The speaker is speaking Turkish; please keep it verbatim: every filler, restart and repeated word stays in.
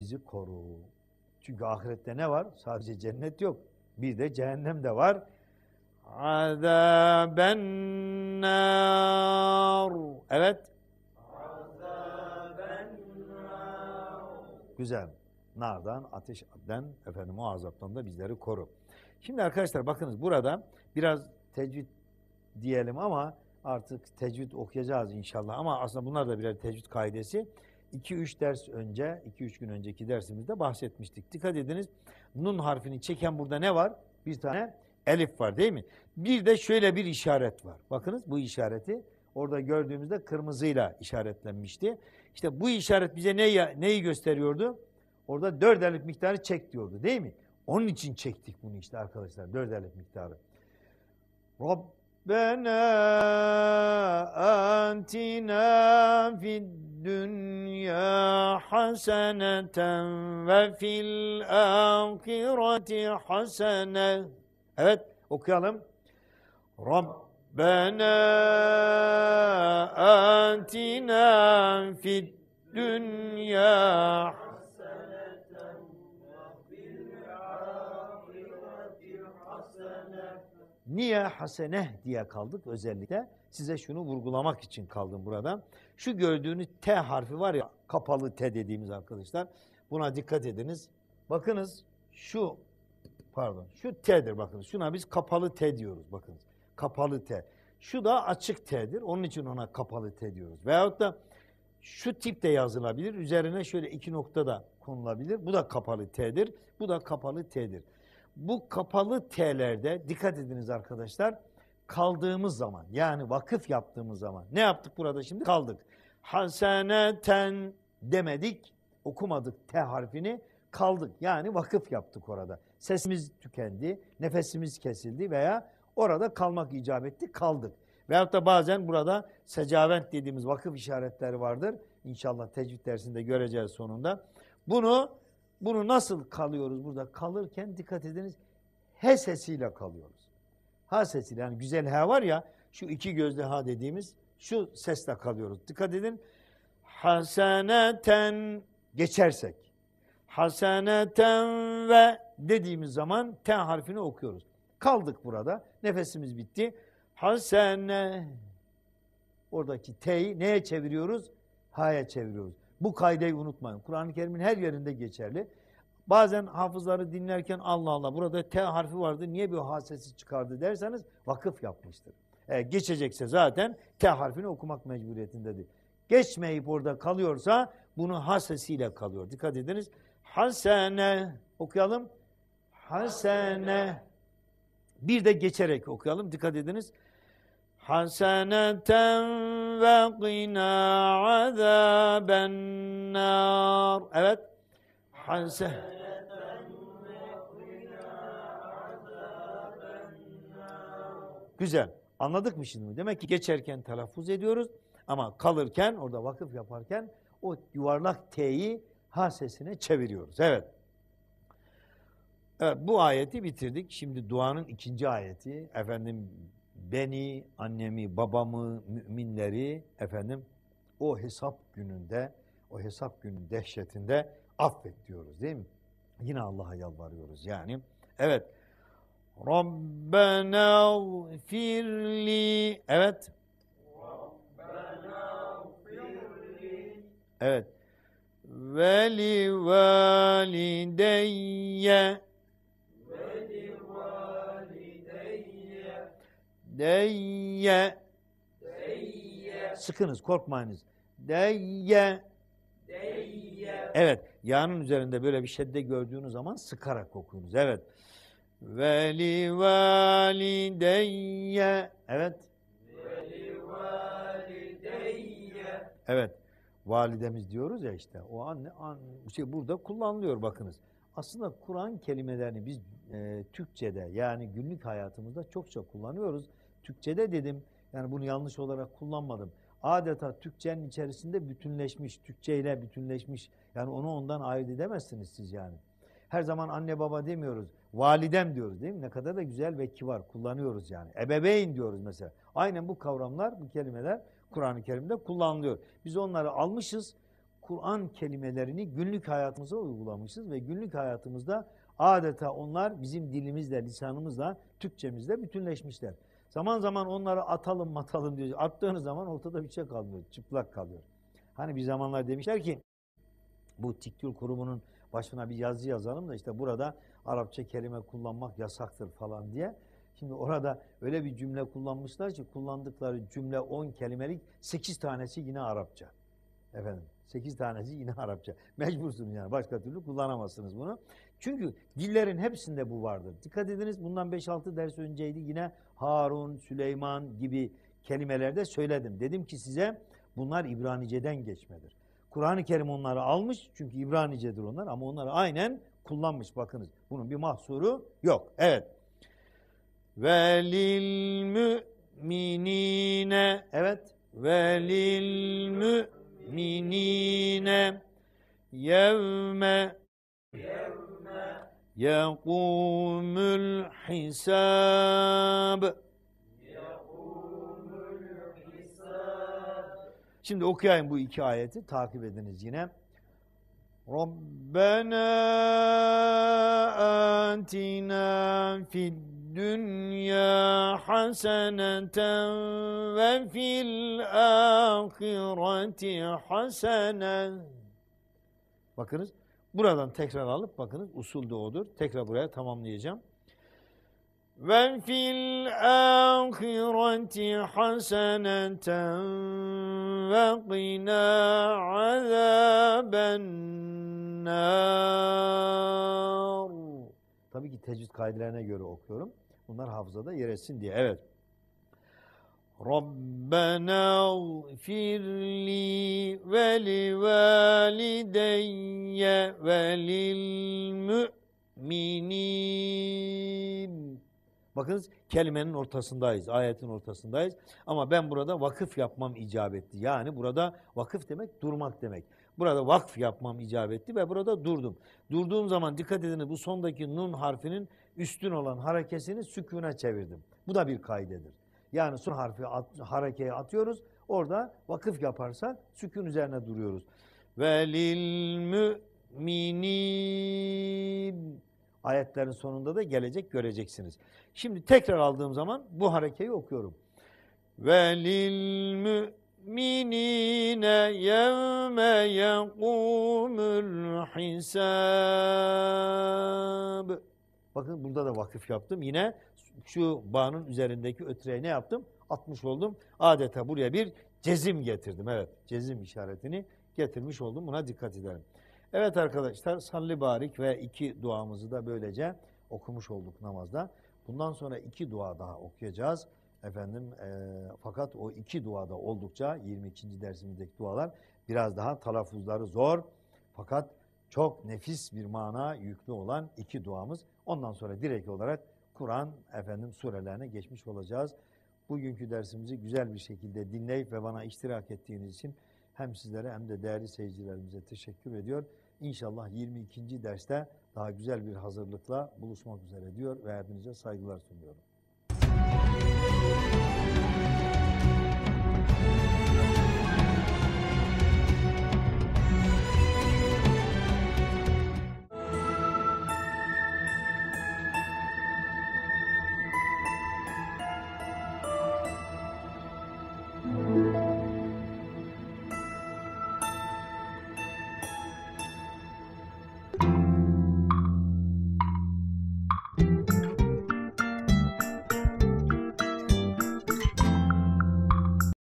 bizi koru. Çünkü ahirette ne var? Sadece cennet yok. Bir de cehennem de var. Azaben nar. Evet. Azaben nar. Güzel. Nardan, ateşten, efendim o azaptan da bizleri koru. Şimdi arkadaşlar bakınız burada biraz tecvid diyelim ama artık tecvid okuyacağız inşallah. Ama aslında bunlar da birer tecvid kaidesi. iki üç ders önce, iki üç gün önceki dersimizde bahsetmiştik. Dikkat ediniz. Nun harfini çeken burada ne var? Bir tane elif var değil mi? Bir de şöyle bir işaret var. Bakınız bu işareti orada gördüğümüzde kırmızıyla işaretlenmişti. İşte bu işaret bize neyi, neyi gösteriyordu? Orada dört elif miktarı çek diyordu değil mi? Onun için çektik bunu işte arkadaşlar. Dört elif miktarı. Rabbena atina fid dünya haseneten ve fil ahireti hasene. Evet okuyalım. Rabbena atina fid dünya haseneten ve fil ahireti hasene. Niye hasene diye kaldık özellikle? Size şunu vurgulamak için kaldım burada. Şu gördüğünüz T harfi var ya, kapalı T dediğimiz arkadaşlar. Buna dikkat ediniz. Bakınız şu, pardon, şu T'dir bakınız. Şuna biz kapalı T diyoruz bakınız. Kapalı T. Şu da açık T'dir. Onun için ona kapalı T diyoruz. Veyahut da şu tip de yazılabilir. Üzerine şöyle iki nokta da konulabilir. Bu da kapalı T'dir. Bu da kapalı T'dir. Bu kapalı T'lerde dikkat ediniz arkadaşlar. Kaldığımız zaman yani vakıf yaptığımız zaman ne yaptık burada şimdi? Kaldık. Haseneten demedik, okumadık T harfini, kaldık. Yani vakıf yaptık orada. Sesimiz tükendi, nefesimiz kesildi veya orada kalmak icap etti, kaldık. Veyahut da bazen burada secavent dediğimiz vakıf işaretleri vardır. İnşallah tecvid dersinde göreceğiz sonunda. Bunu bunu nasıl kalıyoruz burada? Kalırken dikkat ediniz, H sesiyle kalıyoruz. H sesiyle, yani güzel H var ya, şu iki gözlü H dediğimiz şu sesle kalıyoruz. Dikkat edin. Haseneten geçersek. Haseneten ve dediğimiz zaman T harfini okuyoruz. Kaldık burada. Nefesimiz bitti. Hasene. Oradaki T'yi neye çeviriyoruz? H'ye çeviriyoruz. Bu kaideyi unutmayın. Kur'an-ı Kerim'in her yerinde geçerli. Bazen hafızları dinlerken Allah Allah burada T harfi vardı, niye bir H sesi çıkardı derseniz vakıf yapmıştır. E, geçecekse zaten T harfini okumak mecburiyetindedir. Geçmeyip orada kalıyorsa bunu H sesiyle kalıyor. Dikkat ediniz. Hasene okuyalım. Hasene. Bir de geçerek okuyalım. Dikkat ediniz. Haseneten ve qina azaben nar. Evet. Haseneten. Güzel. Anladık mı şimdi? Demek ki geçerken telaffuz ediyoruz ama kalırken, orada vakıf yaparken o yuvarlak T'yi H sesine çeviriyoruz. Evet. Evet, bu ayeti bitirdik. Şimdi duanın ikinci ayeti. Efendim beni, annemi, babamı, müminleri efendim o hesap gününde, o hesap günün dehşetinde affet diyoruz değil mi? Yine Allah'a yalvarıyoruz yani. Evet. Rabbena gfirli. Evet. Rabbena gfirli. Evet. Ve li valideyye. Ve li valideyye. Deyye. Deyye. Sıkınız, korkmayınız. Deyye. Deyye. Evet. Ya'nın üzerinde böyle bir şedde gördüğünüz zaman sıkarak okuyunuz. Evet. Veli valideyye. Evet. Veli valideyye. Evet. Validemiz diyoruz ya işte. O anne an, şey burada kullanılıyor bakınız. Aslında Kur'an kelimelerini biz e, Türkçe'de yani günlük hayatımızda çokça kullanıyoruz. Türkçe'de dedim yani bunu yanlış olarak kullanmadım. Adeta Türkçenin içerisinde bütünleşmiş, Türkçe ile bütünleşmiş. Yani onu ondan ayırt edemezsiniz siz yani. Her zaman anne baba demiyoruz. Validem diyoruz değil mi? Ne kadar da güzel ve kibar kullanıyoruz yani. Ebeveyn diyoruz mesela. Aynen bu kavramlar, bu kelimeler Kur'an-ı Kerim'de kullanılıyor. Biz onları almışız, Kur'an kelimelerini günlük hayatımıza uygulamışız ve günlük hayatımızda adeta onlar bizim dilimizle, lisanımızla, Türkçemizle bütünleşmişler. Zaman zaman onları atalım matalım diyoruz. Attığınız zaman ortada bir şey kalmıyor, çıplak kalıyor. Hani bir zamanlar demişler ki bu TİKTÜL kurumunun başına bir yazı yazalım da işte burada Arapça kelime kullanmak yasaktır falan diye. Şimdi orada öyle bir cümle kullanmışlar ki kullandıkları cümle on kelimelik, sekiz tanesi yine Arapça. Efendim sekiz tanesi yine Arapça. Mecbursunuz yani, başka türlü kullanamazsınız bunu. Çünkü dillerin hepsinde bu vardır. Dikkat ediniz, bundan beş altı ders önceydi, yine Harun, Süleyman gibi kelimelerde söyledim. Dedim ki size bunlar İbranice'den geçmedir. Kur'an-ı Kerim onları almış çünkü İbranice'dir onlar ama onları aynen kullanmış, bakınız. Bunun bir mahsuru yok. Evet. Velil müminine, evet. Velil müminine yevme yekumul hisab. Şimdi okuyayım bu iki ayeti, takip ediniz yine. Rabbena atina fid dünya haseneten ve fil ahireti hasenen. Bakınız, buradan tekrar alıp bakınız, usul de odur. Tekrar buraya tamamlayacağım. Ve fil ahireti haseneten ve qina azaben nar. Tabii ki tecvid kaidelerine göre okuyorum. Bunlar hafızada yer etsin diye. Evet. Rabbena gfirli ve li valideyye ve lil mü'minin. Bakınız, kelimenin ortasındayız, ayetin ortasındayız. Ama ben burada vakıf yapmam icap etti. Yani burada vakıf demek durmak demek. Burada vakf yapmam icap etti ve burada durdum. Durduğum zaman dikkat edin, bu sondaki nun harfinin üstün olan harekesini sükûne çevirdim. Bu da bir kaidedir. Yani son harfi at, harekeye atıyoruz. Orada vakıf yaparsak sükûn üzerine duruyoruz. Velil mü'minin. Ayetlerin sonunda da gelecek, göreceksiniz. Şimdi tekrar aldığım zaman bu harekeyi okuyorum. Velil mü'minine yevme yekumul hisab. Bakın burada da vakıf yaptım. Yine şu bağının üzerindeki ötreyi ne yaptım? Atmış oldum. Adeta buraya bir cezim getirdim. Evet, cezim işaretini getirmiş oldum. Buna dikkat edelim. Evet arkadaşlar, salli barik ve iki duamızı da böylece okumuş olduk namazda. Bundan sonra iki dua daha okuyacağız. Efendim, e, fakat o iki duada oldukça yirmi ikinci dersimizdeki dualar biraz daha telaffuzları zor. Fakat çok nefis bir mana yüklü olan iki duamız. Ondan sonra direkt olarak Kur'an efendim surelerine geçmiş olacağız. Bugünkü dersimizi güzel bir şekilde dinleyip ve bana iştirak ettiğiniz için hem sizlere hem de değerli seyircilerimize teşekkür ediyor. İnşallah yirmi ikinci derste daha güzel bir hazırlıkla buluşmak üzere diyor ve hepinize saygılar sunuyorum. Thank you.